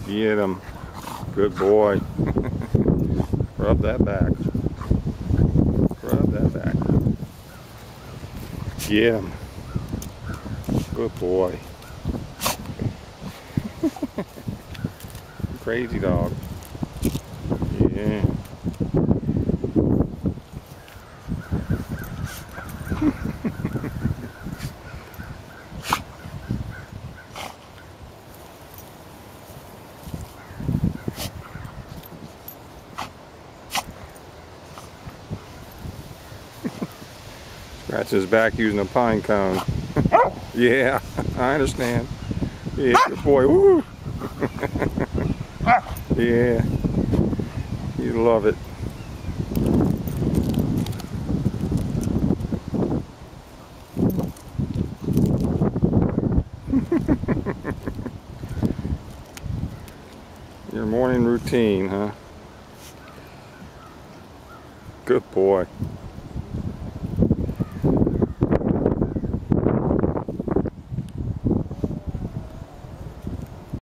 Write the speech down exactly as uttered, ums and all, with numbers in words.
Get him. Good boy. Rub that back. Rub that back. Get him. Good boy. Crazy dog. Yeah. Scratch his back using a pine cone. Yeah, I understand. Yeah, good boy. Woo! Yeah, you love it. Your morning routine, huh? Good boy.